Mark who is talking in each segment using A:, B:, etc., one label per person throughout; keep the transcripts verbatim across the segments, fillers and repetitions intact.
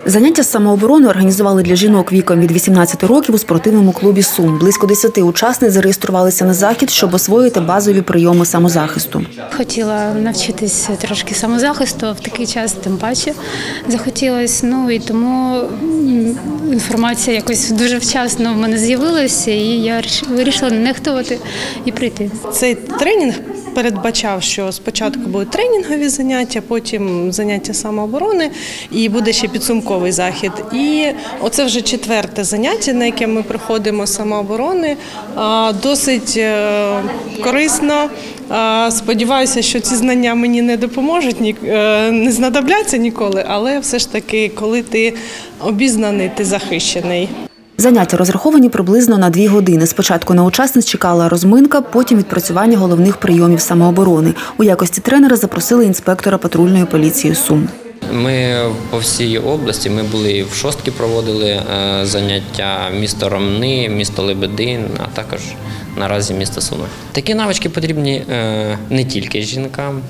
A: Заняття з самооборони організували для жінок віком від вісімнадцяти років у спортивному клубі «Сум». Близько десяти учасниць зареєструвалися на захід, щоб освоїти базові прийоми самозахисту.
B: Хотіла навчитися трошки самозахисту, в такий час тим паче захотілося. Ну і тому інформація якось дуже вчасно в мене з'явилася, і я вирішила не нехтувати і прийти.
C: Цей тренінг передбачав, що спочатку будуть тренінгові заняття, потім заняття самооборони і буде ще підсумковий захід. І оце вже четверте заняття, на яке ми приходимо з самооборони. Досить корисно. Сподіваюся, що ці знання мені не допоможуть, не знадобляться ніколи, але все ж таки, коли ти обізнаний, ти захищений.
A: Заняття розраховані приблизно на дві години. Спочатку на учасниць чекала розминка, потім відпрацювання головних прийомів самооборони. У якості тренера запросили інспектора патрульної поліції «Сум».
D: Ми по всій області, ми були і в Шостці проводили заняття, місто Ромни, місто Лебедин, а також наразі місто Суми. Такі навички потрібні не тільки жінкам,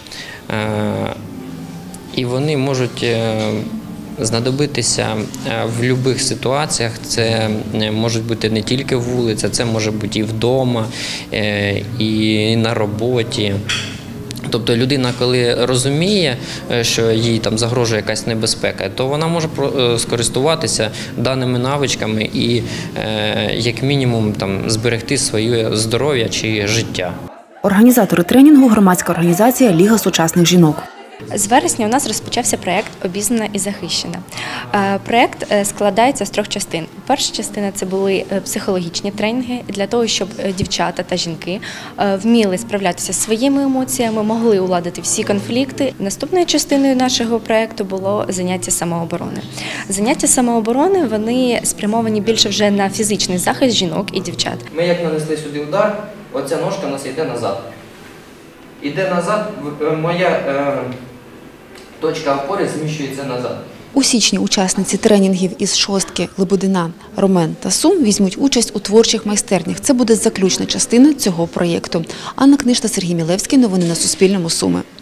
D: і вони можуть знадобитися в будь-яких ситуаціях. Це може бути не тільки вулиця, це може бути і вдома, і на роботі. Тобто людина, коли розуміє, що їй там загрожує якась небезпека, то вона може скористуватися даними навичками і, як мінімум, там, зберегти своє здоров'я чи життя.
A: Організатори тренінгу – громадська організація «Ліга сучасних жінок».
E: З вересня у нас розпочався проєкт «Обізнана і захищена». Проєкт складається з трьох частин. Перша частина – це були психологічні тренінги для того, щоб дівчата та жінки вміли справлятися зі своїми емоціями, могли уладити всі конфлікти. Наступною частиною нашого проєкту було заняття самооборони. Заняття самооборони, вони спрямовані більше вже на фізичний захист жінок і дівчат.
F: Ми як нанесли сюди удар, оця ножка у нас йде назад. Іде назад, моя е, точка опори зміщується назад.
A: У січні учасниці тренінгів із Шостки, Лебедина, Ромен та Сум візьмуть участь у творчих майстернях. Це буде заключна частина цього проєкту. Анна Кништа, Сергій Мілевський. Новини на Суспільному. Суми.